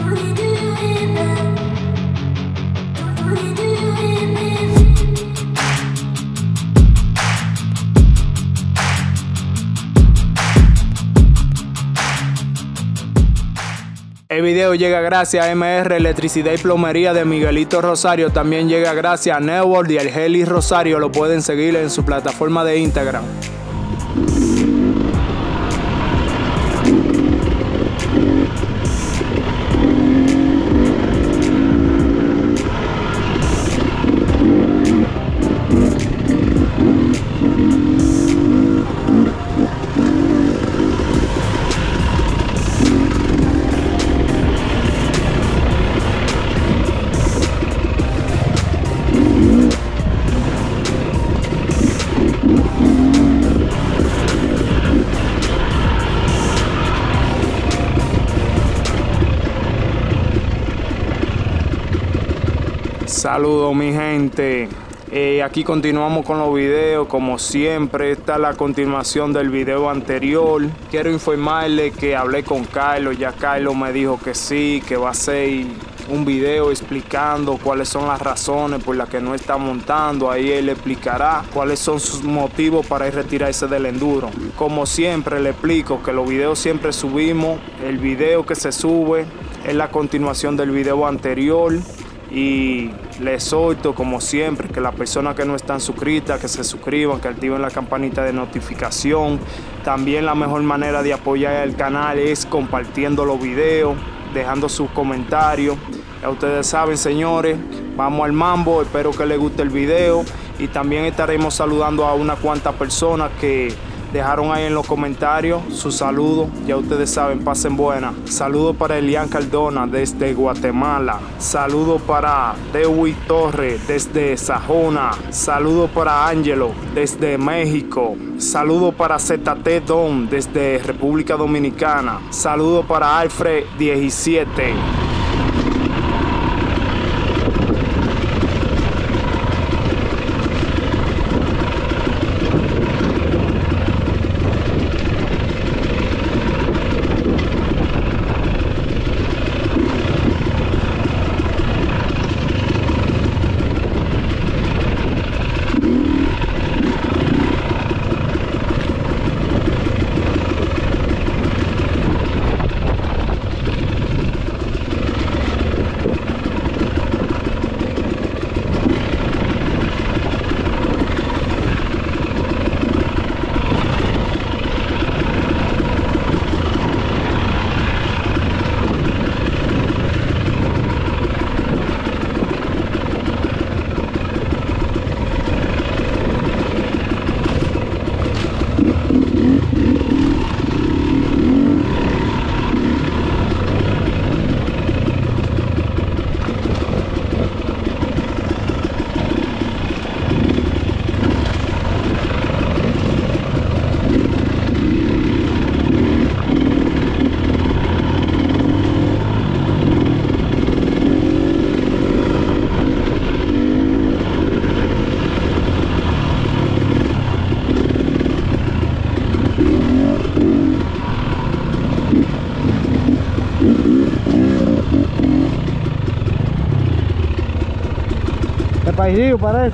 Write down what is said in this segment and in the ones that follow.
El video llega gracias a MR Electricidad y Plomería de Miguelito Rosario. También llega gracias a Network y el Heli Rosario. Lo pueden seguir en su plataforma de Instagram. Saludos mi gente, aquí continuamos con los videos como siempre. Esta es la continuación del video anterior. Quiero informarles que hablé con Carlos, ya Carlos me dijo que sí, que va a ser un video explicando cuáles son las razones por las que no está montando. Ahí él explicará cuáles son sus motivos para ir retirarse del enduro. Como siempre le explico que los videos siempre subimos, el video que se sube es la continuación del video anterior. Y les exhorto como siempre que las personas que no están suscritas, que se suscriban, que activen la campanita de notificación. También la mejor manera de apoyar el canal es compartiendo los videos, dejando sus comentarios. Ya ustedes saben, señores, vamos al mambo. Espero que les guste el video y también estaremos saludando a unas cuantas personas que dejaron ahí en los comentarios sus saludos. Ya ustedes saben, pasen buenas. Saludos para Elian Cardona desde Guatemala. Saludos para Dewey Torres desde Sajona. Saludos para Angelo desde México. Saludos para ZT Don desde República Dominicana. Saludos para Alfred 17. El paisillo parece.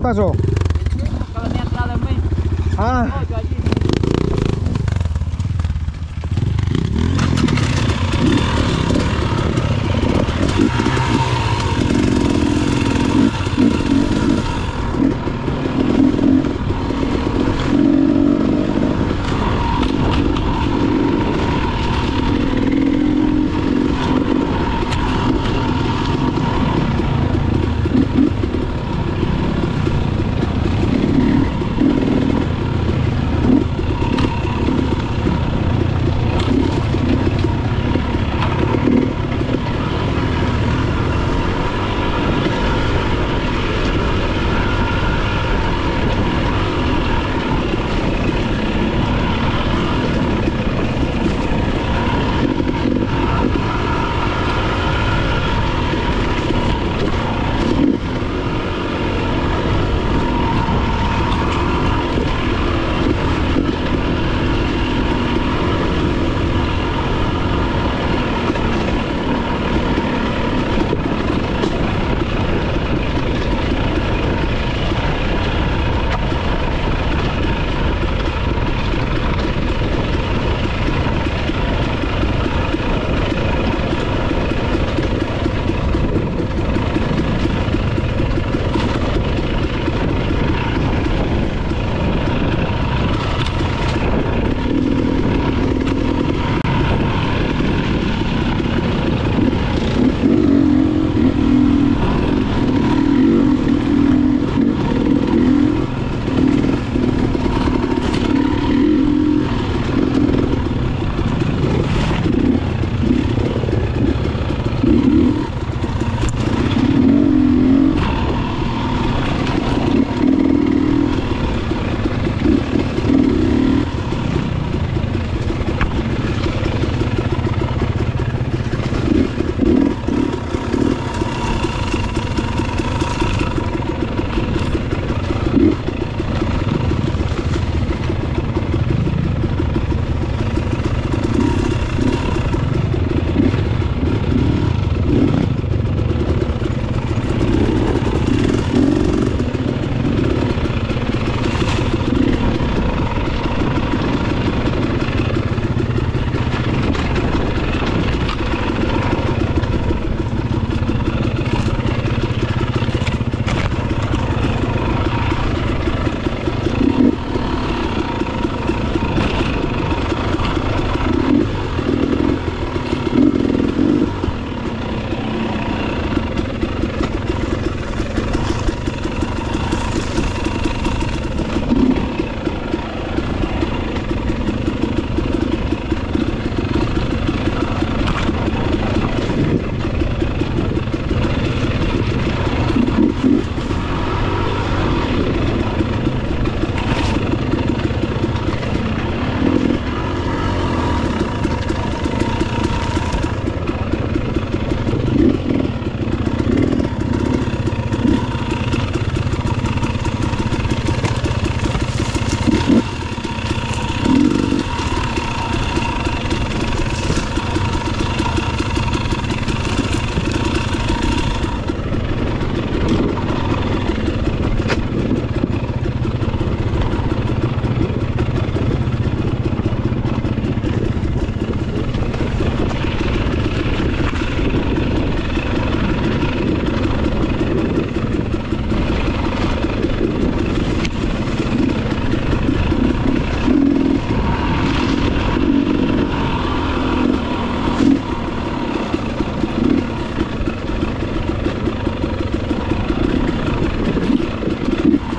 pasó? Que venía atrás de mí. Ah. Oye, allí.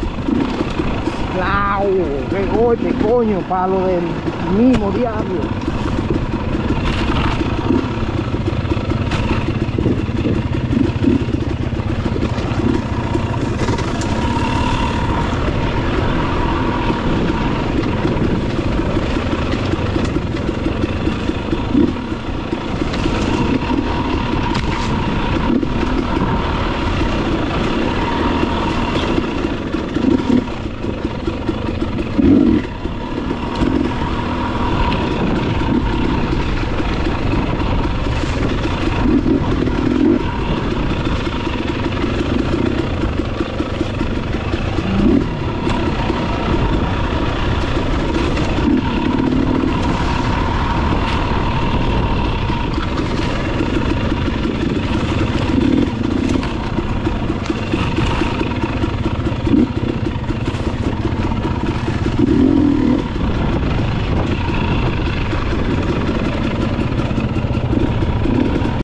¡Qué golpe, coño! Palo del mismo diablo.